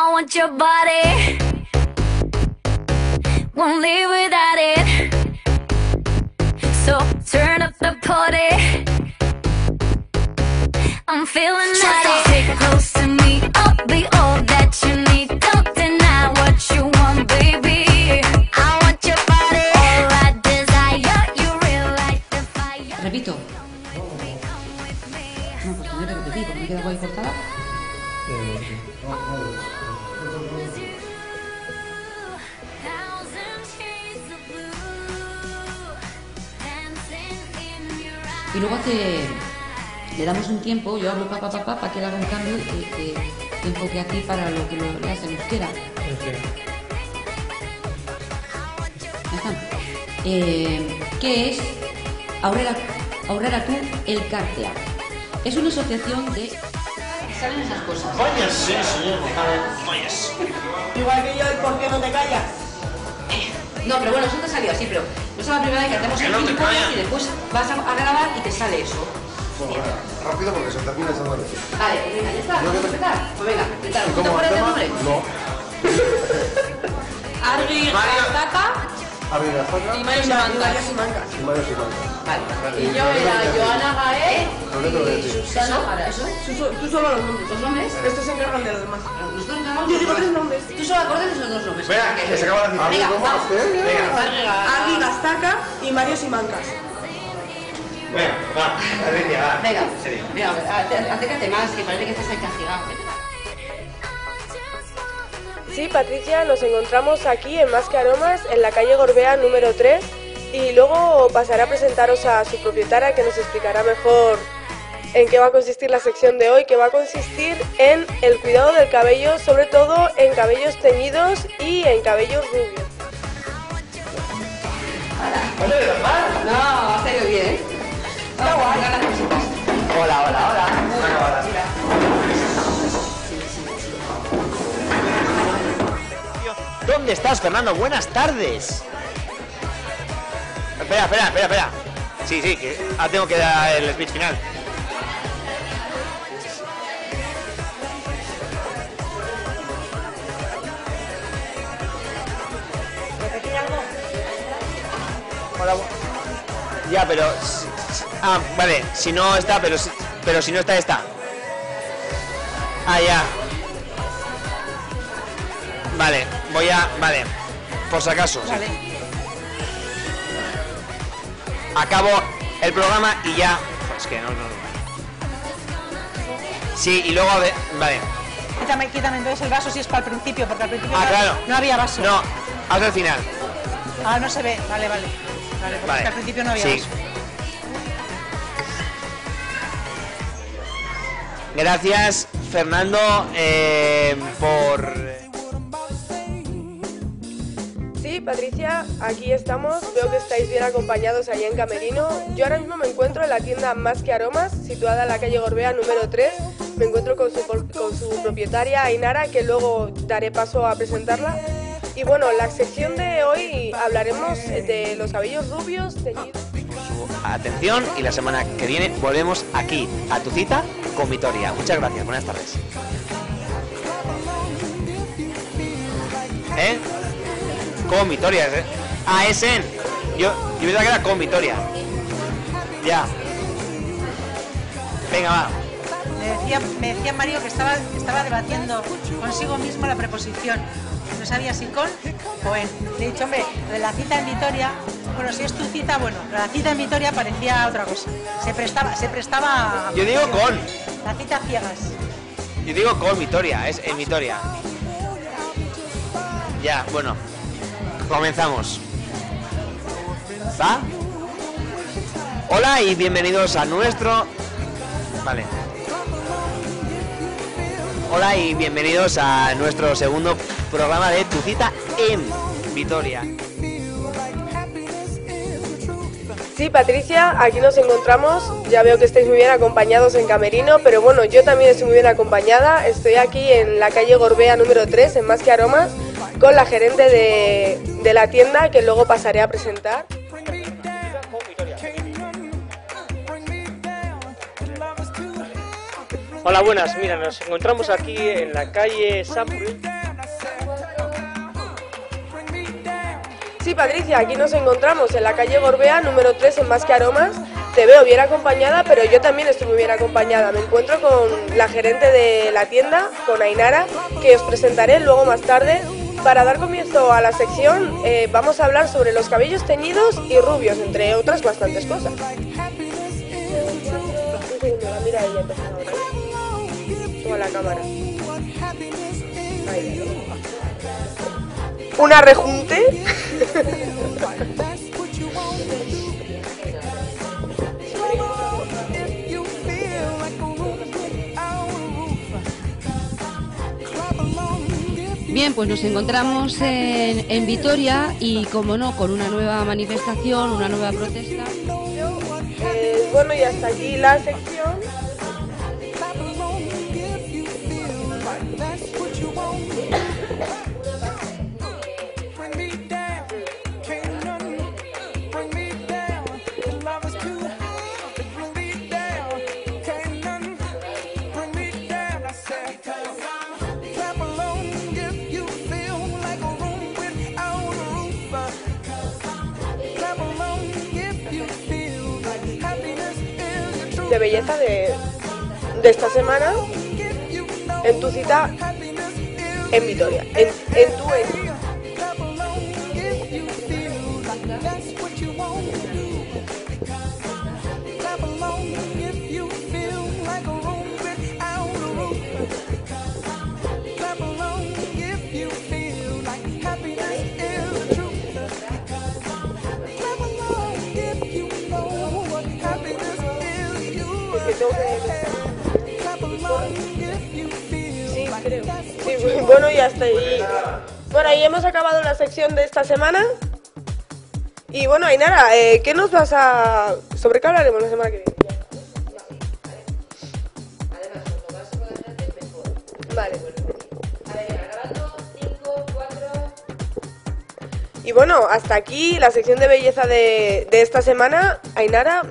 I want your body, won't live without it. So turn up the party, I'm feeling naughty. Take close to me, I'll be all that you need. Don't deny what you want, baby. I want your body, all I desire. You real like the fire. Repito. No, pues tendré que repetir, porque me queda guay cortada. Y luego le damos un tiempo, yo hablo para que él haga un cambio que enfoque aquí para lo que le hace en euskera. Ya está. ¿Qué es Aurrera tú el Cartea? Es una asociación de... Salen esas cosas. Vaya, sí, señor. Vaya. Igual que yo, ¿por qué no te callas? No, pero bueno, eso te ha salido así, pero no es la primera vez que hacemos el vídeo y después vas a grabar y te sale eso. Joder, rápido porque se termina esa noche. Vale, pues venga, ya está. ¿Vamos a empezar? Pues venga, empezar. ¿Tú te ¿Cómo acuerdas del tema? nombre? No. Argi Gastaka Arriba, Jaca. y Mario Simancas. Y Mario Simancas. Vale. Y yo era Joana Gaé y Susana Jara. ¿Eso? Tú solo los nombres. ¿Dos nombres? Estos se encargan de los demás. Nosotros encargamos Yo de digo los 3 demás. nombres. Tú solo acuerdas de esos dos nombres. Venga, que se acaba la cita. Venga, ¿Cómo vamos. haces? Argi Gastaka y Mario Simancas. Venga, va, Alicia, va. Venga, En serio. venga, acércate más, que parece que estás ahí castigado. Sí, Patricia, nos encontramos aquí en Más que Aromas, en la calle Gorbea número 3, y luego pasaré a presentaros a su propietaria, que nos explicará mejor en qué va a consistir la sección de hoy, que va a consistir en el cuidado del cabello, sobre todo en cabellos teñidos y en cabellos rubios. No, ha salido bien, ¿eh? Está guay. Las cositas. Hola. ¿Dónde estás, Fernando? Buenas tardes. Espera. Sí, que ahora tengo que dar el speech final. Hola. Ya, pero... Ah, vale, si no está, pero si no está, está. Ah, ya. Vale, vale, por si acaso. Vale. Acabo el programa y ya... Es que no. Sí, y luego... Vale. Quítame entonces el vaso si es para el principio, porque al principio Claro. no había vaso. No, hasta el final. Ah, no se ve. Vale, porque Vale. es que al principio no había Sí. vaso. Gracias, Fernando, por... Sí, Patricia, aquí estamos. Veo que estáis bien acompañados allá en Camerino. Yo ahora mismo me encuentro en la tienda Más que Aromas, situada en la calle Gorbea número 3. Me encuentro con su propietaria, Ainara, que luego daré paso a presentarla. Y bueno, la sección de hoy hablaremos de los cabellos rubios teñidos. su atención y la semana que viene volvemos aquí, a tu cita con Vitoria. Muchas gracias, buenas tardes. Con Vitoria, ¿eh? Ah, es en. Yo pensaba que era con Vitoria. Ya. Venga, va. Me decía Mario que estaba debatiendo consigo mismo la preposición. No sabía si con o en. Le he dicho, hombre, lo de la cita en Vitoria, bueno, si es tu cita, bueno, pero la cita en Vitoria parecía otra cosa. Se prestaba a... Yo digo con. La cita a ciegas. Yo digo con Vitoria, es en Vitoria. Ya, bueno. Comenzamos. ¿Va? Hola y bienvenidos a nuestro... Vale. Hola y bienvenidos a nuestro segundo programa de Tu Cita en Vitoria. Sí, Patricia, aquí nos encontramos. Ya veo que estáis muy bien acompañados en Camerino, pero bueno, yo también estoy muy bien acompañada. Estoy aquí en la calle Gorbea número 3, en Más que Aromas, con la gerente de la tienda, que luego pasaré a presentar. Hola, buenas. Mira, nos encontramos aquí en la calle Sampru, sí, Patricia, aquí nos encontramos en la calle Gorbea, número 3, en Más que Aromas. Te veo bien acompañada, pero yo también estoy muy bien acompañada. Me encuentro con la gerente de la tienda, con Ainara, que os presentaré luego más tarde. Para dar comienzo a la sección, vamos a hablar sobre los cabellos teñidos y rubios, entre otras bastantes cosas. Mira ella, toma la cámara. Ahí. Una rejunte. Bien, pues nos encontramos en Vitoria y, como no, con una nueva manifestación, una nueva protesta. Bueno, y hasta aquí la sección. De belleza de esta semana en tu cita en Vitoria, en tu Sí, creo. Sí, bueno, y hasta ahí. Bueno, ahí hemos acabado la sección de esta semana. Y bueno, Ainara, ¿qué nos vas a... ¿Sobre qué hablaremos la semana que viene? Vale. Y bueno, hasta aquí la sección de belleza de esta semana. Ainara...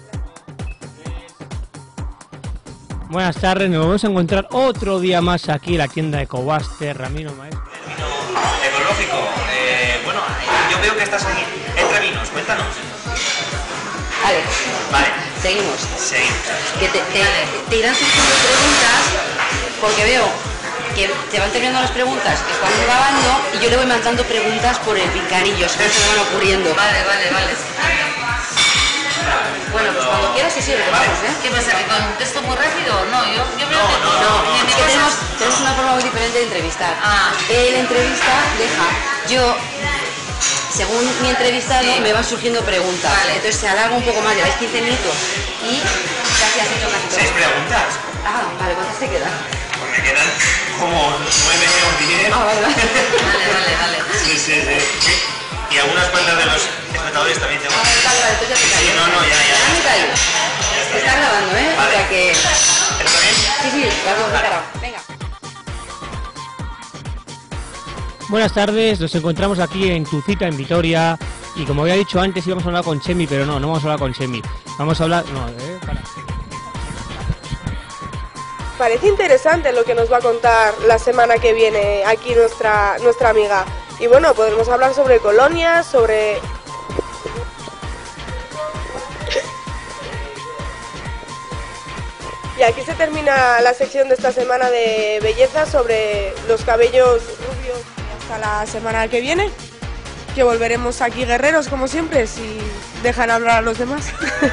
Buenas tardes, nos vamos a encontrar otro día más aquí en la tienda de Ecobaste, Ramiro Maestro. Ecológico, bueno, yo veo que estás aquí entre vinos, cuéntanos. Vale. Seguimos. Seguimos. Que te irán surgiendo preguntas, porque veo que te van terminando las preguntas, que estamos grabando, y yo le voy mandando preguntas por el picarillo, según se me van ocurriendo. Vale. Bueno, pues cuando quieras sí, vamos, ¿eh? ¿Qué pasa? ¿Que contesto muy rápido? No, yo veo que... No, es que tenemos una forma muy diferente de entrevistar. Él entrevista, yo, según mi entrevistado, me van surgiendo preguntas. Vale. Entonces se alarga un poco más, lleváis 15 minutos y casi has hecho casi todo. 6 preguntas. Vale, ¿cuántas te quedan? Pues me quedan como 9 o 10. Vale. Sí. Y algunas cuentas de los espectadores también tengo. Vale, entonces ya te callo. Sí, no, ya. Está grabando, ¿eh? Vale. O sea que... ¿Está bien? Sí, vamos, preparado. Venga. Buenas tardes, nos encontramos aquí en tu cita en Vitoria y, como había dicho antes, íbamos a hablar con Chemi, pero no vamos a hablar con Chemi. Vamos a hablar... Parece interesante lo que nos va a contar la semana que viene aquí nuestra amiga. Y bueno, podremos hablar sobre colonias, sobre... Y aquí se termina la sección de esta semana de belleza sobre los cabellos rubios. Hasta la semana que viene, que volveremos aquí guerreros como siempre, si dejan hablar a los demás.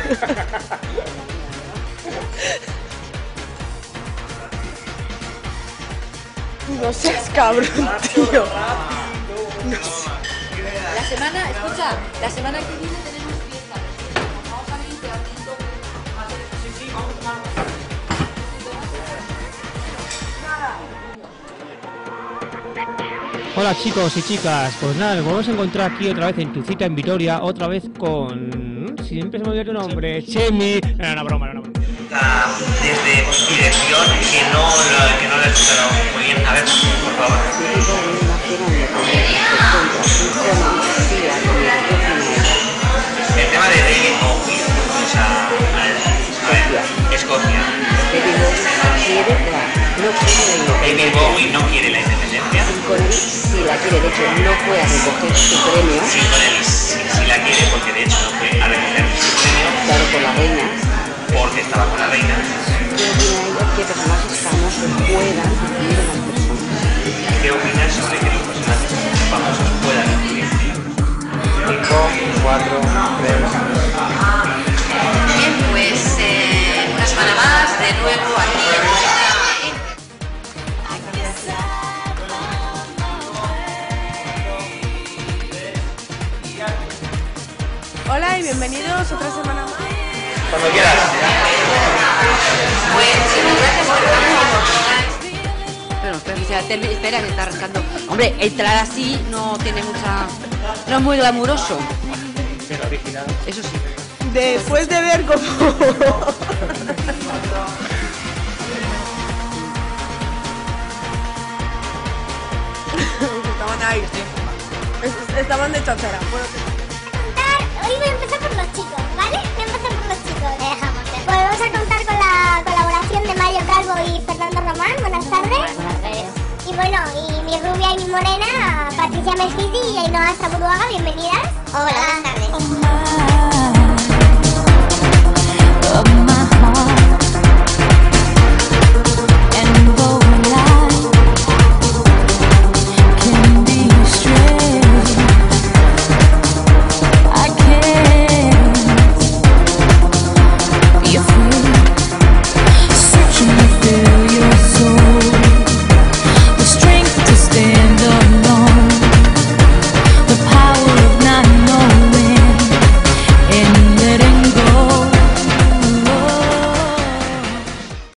No seas cabrón, tío. No sé. La semana que viene tenemos fiesta. Vamos a ver teatrito. Hola chicos y chicas, pues nada, nos vamos a encontrar aquí otra vez en tu cita en Vitoria, otra vez con... Siempre se me olvida tu nombre, Chemi... Era una broma. Desde dirección que no lo he escuchado muy bien. A ver, por favor. El tema de David Bowie, o sea, a ver, Escocia. David Bowie no quiere la independencia. con él si la quiere. De hecho, no fue a recoger su premio. Sí, con él, si la quiere, porque de hecho no fue a recoger su premio. Claro, con la reina. Porque estaba con la reina. ¿Qué opina ella que personajes famosos puedan influir en las personas? ¿Qué opinas sobre que los personajes famosos puedan influir en las personas? 5, 4, 3... Bien, pues una semana más, de nuevo aquí en Hola y bienvenidos otra semana más. Cuando quieras. Pues gracias por Pero espera, que está rascando. Hombre, entrar así no tiene mucha... No es muy glamuroso. Pero original. Eso sí. Después de ver cómo... Estaban ahí. Estaban de chachera. Hoy voy a empezar por los chicos, ¿vale? Voy a empezar por los chicos. Dejamos. Pues vamos a contar con la colaboración de Mario Calvo y Fernando Román. Buenas tardes. Buenas tardes. Y bueno, y mi rubia y mi morena, Patricia Mesquiti y Ainhoa Zaburuaga, bienvenidas. Hola, buenas tardes.